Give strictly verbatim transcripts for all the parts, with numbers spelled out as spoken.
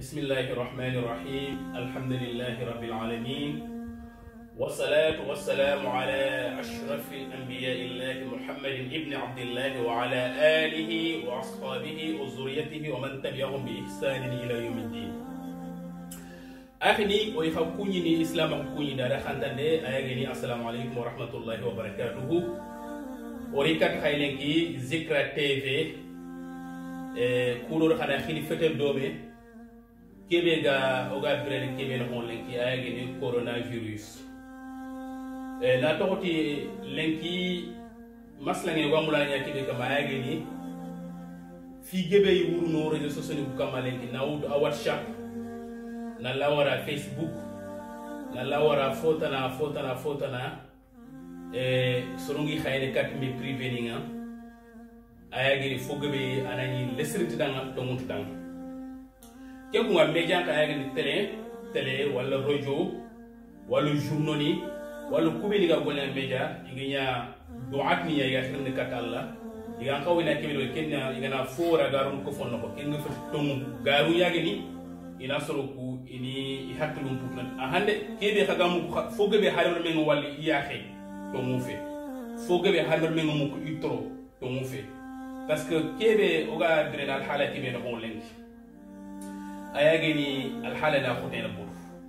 بسم الله الرحمن الرحيم الحمد لله رب العالمين والصلاة والسلام على أشرف الأنبياء الله محمد ابن عبد الله وعلى آله وأصحابه وذريته ومن تبعهم بإحسان إلى يوم الدين. أخني ويخبكوني ني إسلام أخبكوني دارا خانتاندي أيغني السلام عليكم ورحمة الله وبركاته. وريكات خايلنكي ذكرى تي في كولور خانا خيلي فتر دومي kebe ga oga brele kebe no hon lenki ayage ni coronavirus e na tokoti lenki maslange wa mulanya kebe kama ayage ni fi gebe yuru no rezo sosoni ku kama lenki na wudu a WhatsApp na lawara Facebook na lawara fota na fota na fota na e sorongi khayne kat mi privé ninga ayage ni fo gebe anani lesriti danga to mutu danga képp nga média ka yagni télé télé wala radio wala journaux ni wala kubeli ga golé média ignya duat ni ya xirne kat Allah iga xawina kébelo kenna igana fora garun ko fonno ko kenga fa tomu garu yagni ina soro ku ini hatlum putlan a hande kebe xagamu fogebe halor mengo walli yaxe to mu fe fogebe halor mengo mu ko itro to mu fe parce que kebe oga drenal hala kebe no on lenki ayageni alhala na khotena bur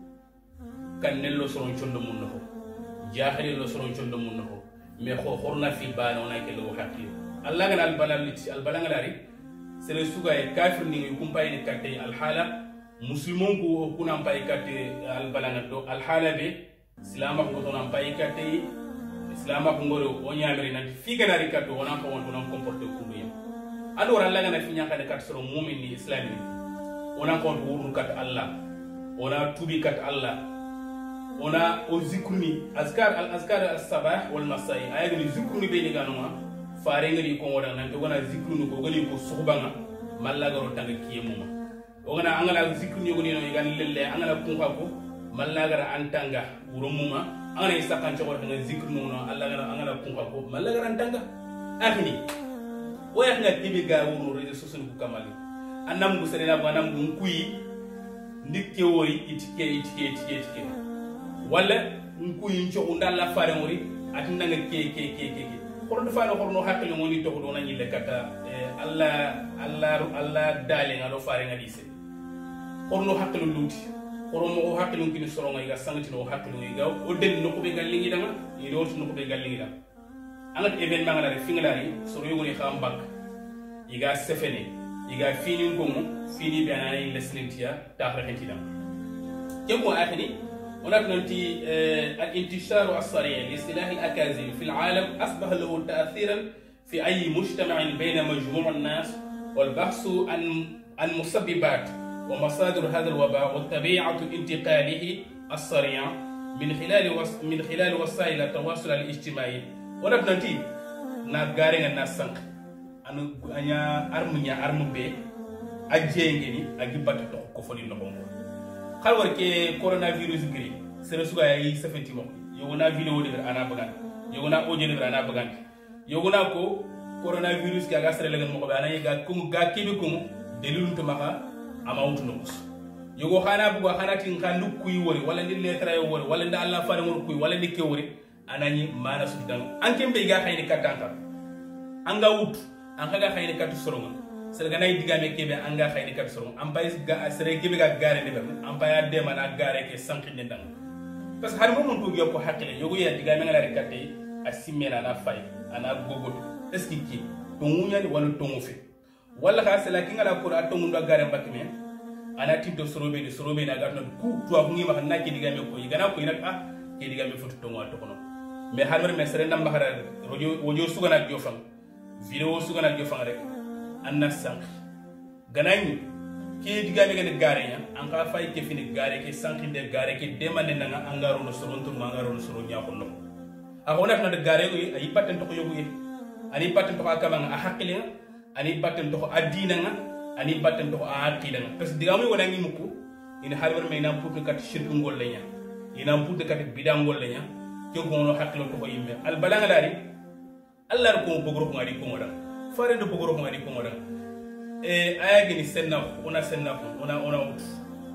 kan nello soron chondo munno ko jahali lo soron chondo munno ko me kho khorna fi bana ona ke lo hakki allah gan al balal lit al balangalari sere suga e kafir ni kumpay ni katte alhala muslimon ko kuna pay katte al balangado alhala be islam ko ton pay katte islam ko ngoro o nyamri nan fi ganari katto ona ko won non comporter ko yam ado allah gan fi nyaka de kat soron mu'min ni islami ona kon wurnu kat Allah ona tubi kat Allah ona o zikruni azkar al azkar as sabah wal masai ayani zikruni be ni ganuma faare ngari ko wona nan to wona zikruni ko gani ko suhbanga malla garo tanga kiyemuma o gana angala zikruni goni no gan lelle angala kunka ko malla gara antanga urumuma angala isakan to wona zikruni no Allah gara angala kunka ko malla gara antanga akhni o yakhna tibi ga wonu reje sosul ku kamali anam gu serena bu anam gu kuyi ndikke wori itike itike itike itike wala nkuyi ncho undalla fare mori atinda nga ke ke ke ke korno faano korno hakkelo ngoni to do nani le kata alla alla alla dale ngado fare ngadi se korno hakkelo luti korno mo hakkelo ngini soro ngai ga sangati no hakkelo ngai ga o den no ko be gallingi dama ni do no ko be gallingi dama angat event mangala re fingalari soro yogoni xam bak iga sefene iga fini ngomu fini bana ni lesnintia tafrakentina kemo akhni ونبنتي الانتشار السريع لاصطلاح الأكاذيب في العالم أصبح له تأثيرا في أي مجتمع بين مجموع الناس والبحث عن عن مسببات ومصادر هذا الوباء وطبيعة انتقاله السريع من خلال من خلال وسائل التواصل الاجتماعي ونبنتي نغارين الناس سانك أنا أرمنيا أرمبي أجيني أجيبات كفولي نبومو خالور كي كورونا فيروس غري سرسوغا يي سفنتي مو يوغنا فيديو دي انا بغان يوغنا اوديو دي انا بغان يوغنا كو كورونا فيروس كا غاسر لغن مو بانا يغا كوم غا كيبي كوم دليلون تماخا اماوتو نوس يوغو خانا بوغا خانا تي خاندو كوي وري ولا ندي لتراي وري ولا ند الله فاري مور كوي ولا ندي كي وري اناني مانا سودان انكم بي غا خايني كاتانتا انغا ووت انغا غا خايني كاتو سورونga serganay digame kebe anga khayni kat sorom ampay ga sere kebe ga gare ne bam ampaya de man ak gare ke sankinde ndang parce que har mo mon to yo ko hakile yogo ya digame ngala rekate asimena na fay ana gogoto est ce ki to munya ni wala to mufe wala ka sela ki ngala ko ato mundo gare mbakme ana tiddo sorobe ni sorobe na garno ku to ak ngi ma na ki digame ko yigana ko ina ah ki digame foto to ngwa to kono mais har mer sere ndam bahara rojo wojo sugana jofang video sugana jofang rek anna sank ganani ki digame gane gare nya an ka fay ke fini gare ke sank de gare ke demande na angaro no soron to mangaro no soron nya ko no akona na de gare ko ay patten to ko yogu ani patten to ka bang a hakile ani patten to adina nga ani patten to aqida nga parce que digamu wona ngi muko ina harbar me na putu kat shirku ngol lenya ina putu kat bidam ngol lenya ke ko no hakilo to ko yimbe al balanga dari allah ko bogro ko ngadi ko ngoda fare do bogoro ko ngadi ko ngoda e aya gini senna ona senna ona ona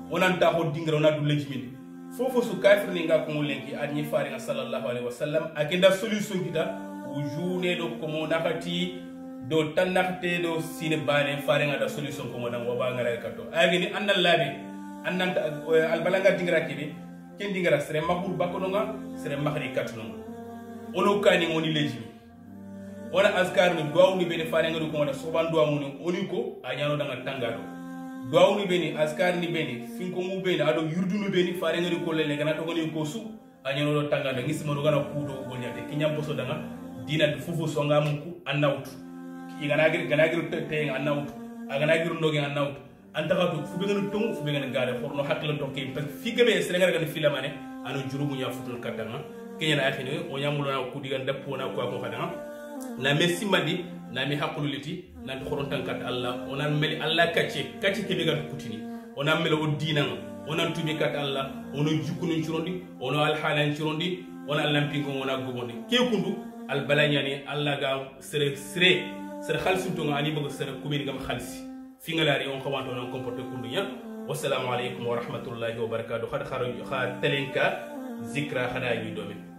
onan ta ho dingra ona du lejimindi fofo su kafir ni nga ko mo lenki adni fari sallallahu alaihi wasallam akenda solution kita ujune do ko mo nakati do tanakte do sine bane fari nga da solution ko mo dan waba ngara kato agini annal labe annan al balanga dingra kibi ken dingra sere makul bakono nga sere makhri katno ono kani ngoni lejimi ona askar ni duaw ni beni fare ngadu ko na soban duaw ni oni ko anyano danga tangado duaw ni beni askar ni beni finko mu beni ado yurdu ni beni fare ngadu ko lele gana to ngoni ko su anyano do tangado ngisimo do gana kudo ko nyate kinyam boso danga dina fufu songa munku annawtu igana gir gana gir te annawtu agana gir ndogi annawtu antaka to fu be ngana tongu fu be ngana gare forno hakla to ke parce fi gabe sere ngara gana filamane anu jurumu nya futul kadanga kenya atini o nyamulo na ku diga deppo na ko ko kadanga na me simadi na me hakululiti na khorontan kat Allah onan meli Allah kacce kacce ke biga kutini onan meli o dinan onan tubi kat Allah ono jukunu cirondi ono al halan cirondi onan lampingo ona gobondi ke kundu al balanyani Allah ga sere sere sere khalsu to ngani bogo sere kubini gam khalsi fingalari on xawanto non comporter kundu nya wassalamu alaykum wa rahmatullahi wa barakatuh khad kharo kha telenka zikra khada yi domin